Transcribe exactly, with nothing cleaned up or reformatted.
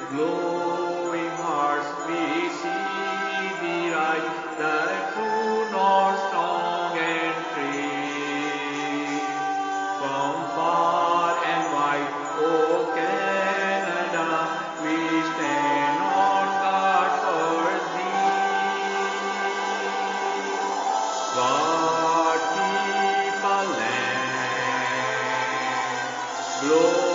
Glowing hearts we see thee rise, the true north strong and free. From far and wide, O Canada, we stand on guard for thee. God keep our land. Glory